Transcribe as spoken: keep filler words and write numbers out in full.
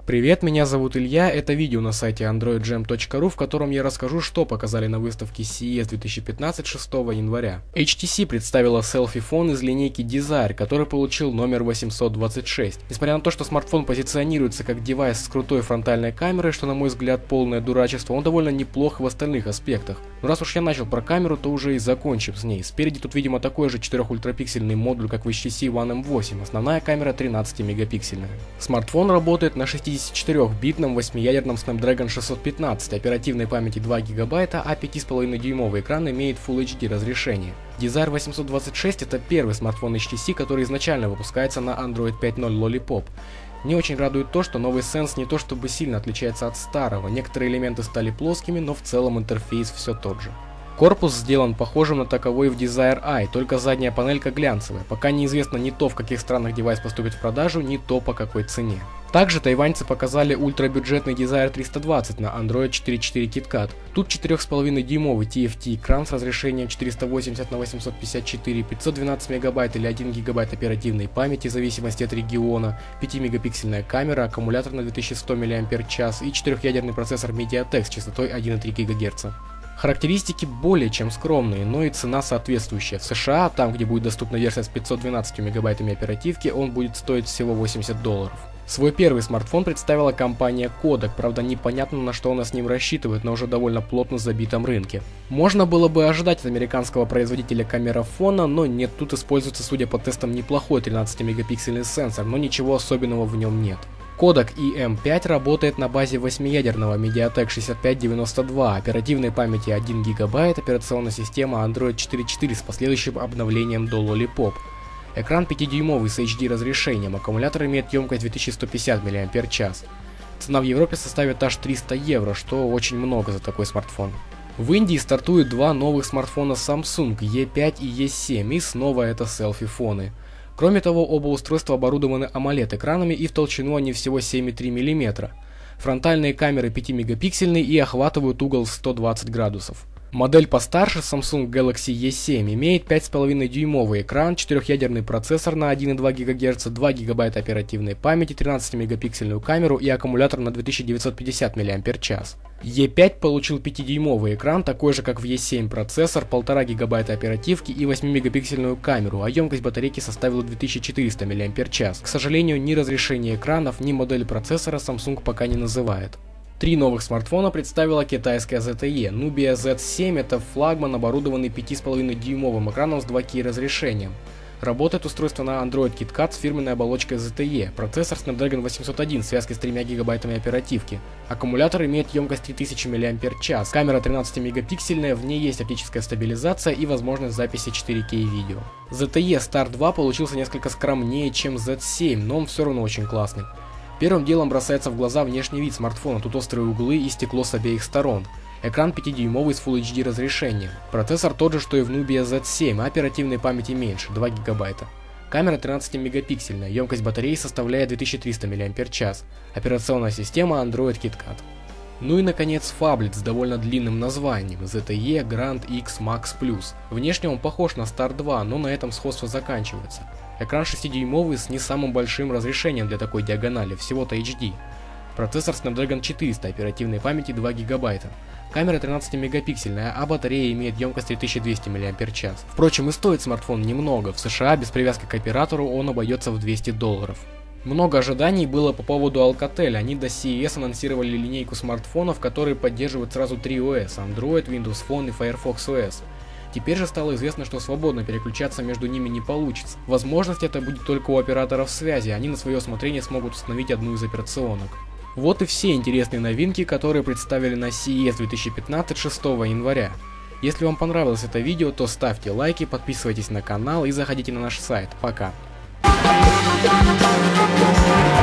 Привет, меня зовут Илья, это видео на сайте андроид джем точка ру, в котором я расскажу, что показали на выставке си и эс две тысячи пятнадцать шестого января. эйч ти си представила селфи-фон из линейки Desire, который получил номер восемьсот двадцать шесть. Несмотря на то, что смартфон позиционируется как девайс с крутой фронтальной камерой, что на мой взгляд полное дурачество, он довольно неплох в остальных аспектах. Но раз уж я начал про камеру, то уже и закончим с ней. Спереди тут видимо такой же четырёх-ультрапиксельный модуль, как в эйч ти си One эм восемь, основная камера тринадцатимегапиксельная. Смартфон работает на шестидесятичетырёхбитном восьмиядерном Snapdragon шестьсот пятнадцать, оперативной памяти два гигабайта, а пять и пять десятых дюймовый экран имеет Full эйч ди разрешение. Desire восемьсот двадцать шесть это первый смартфон эйч ти си, который изначально выпускается на Android пять ноль Lollipop. Мне очень радует то, что новый Sense не то чтобы сильно отличается от старого, некоторые элементы стали плоскими, но в целом интерфейс все тот же. Корпус сделан похожим на таковой в Desire Eye, только задняя панелька глянцевая, пока неизвестно ни то, в каких странах девайс поступит в продажу, ни то, по какой цене. Также тайваньцы показали ультрабюджетный Desire триста двадцать на Android четыре точка четыре KitKat. Тут четырёх с половиной дюймовый ти эф ти экран с разрешением четыреста восемьдесят на восемьсот пятьдесят четыре, пятьсот двенадцать мегабайт или один гигабайт оперативной памяти в зависимости от региона, пятимегапиксельная камера, аккумулятор на две тысячи сто мАч и четырёхъядерный процессор MediaTek с частотой один и три гигагерца. Характеристики более чем скромные, но и цена соответствующая. В США, там где будет доступна версия с пятьсот двенадцатью мегабайтами оперативки, он будет стоить всего восемьдесят долларов. Свой первый смартфон представила компания Kodak, правда непонятно, на что она с ним рассчитывает на уже довольно плотно забитом рынке. Можно было бы ожидать от американского производителя камерафона, но нет, тут используется, судя по тестам, неплохой тринадцатимегапиксельный сенсор, но ничего особенного в нем нет. Kodak и эм пять работает на базе восьмиядерного MediaTek шестьдесят пять девяносто два, оперативной памяти один гигабайт, операционная система Android четыре точка четыре с последующим обновлением до Lollipop. Экран пятидюймовый с эйч ди разрешением, аккумулятор имеет емкость две тысячи сто пятьдесят мАч. Цена в Европе составит аж триста евро, что очень много за такой смартфон. В Индии стартуют два новых смартфона Samsung и пять и и семь, и снова это селфи-фоны. Кроме того, оба устройства оборудованы AMOLED-экранами, и в толщину они всего семь и три миллиметра. Фронтальные камеры пятимегапиксельные и охватывают угол сто двадцать градусов. Модель постарше Samsung Galaxy и семь имеет пять и пять дюймовый экран, четырёхъядерный процессор на один и два гигагерца, два гигабайта оперативной памяти, тринадцатимегапиксельную камеру и аккумулятор на две тысячи девятьсот пятьдесят мАч. и пять получил пятидюймовый экран, такой же как в и семь процессор, полтора гигабайта оперативки и восьмимегапиксельную камеру, а емкость батарейки составила две тысячи четыреста мАч. К сожалению, ни разрешение экранов, ни модель процессора Samsung пока не называет. Три новых смартфона представила китайская зет и и. Nubia зет семь это флагман, оборудованный пяти с половиной дюймовым экраном с два кей разрешением. Работает устройство на Android KitKat с фирменной оболочкой зет и и. Процессор Snapdragon восемьсот один в связке с тремя гигабайтами оперативки. Аккумулятор имеет емкость три тысячи мАч. Камера тринадцатимегапиксельная, в ней есть оптическая стабилизация и возможность записи четыре кей видео. зет и и Star два получился несколько скромнее, чем зет семь, но он все равно очень классный. Первым делом бросается в глаза внешний вид смартфона, тут острые углы и стекло с обеих сторон. Экран пятидюймовый с Full эйч ди разрешением. Процессор тот же, что и в Nubia зет семь, а оперативной памяти меньше, два гигабайта. Камера тринадцатимегапиксельная, емкость батареи составляет две тысячи триста мАч. Операционная система Android KitKat. Ну и наконец фаблет с довольно длинным названием зет и и Grand X Max Plus. Внешне он похож на Star два, но на этом сходство заканчивается. Экран шестидюймовый с не самым большим разрешением для такой диагонали, всего-то эйч ди. Процессор Snapdragon четыреста, оперативной памяти два гигабайта. Камера тринадцатимегапиксельная, а батарея имеет емкость три тысячи двести мАч. Впрочем, и стоит смартфон немного, в США без привязки к оператору он обойдется в двести долларов. Много ожиданий было по поводу Alcatel, они до си и эс анонсировали линейку смартфонов, которые поддерживают сразу три о эс – Android, Windows Phone и Firefox о эс. Теперь же стало известно, что свободно переключаться между ними не получится. Возможность это будет только у операторов связи, они на свое усмотрение смогут установить одну из операционок. Вот и все интересные новинки, которые представили на си и эс две тысячи пятнадцать шестого января. Если вам понравилось это видео, то ставьте лайки, подписывайтесь на канал и заходите на наш сайт. Пока!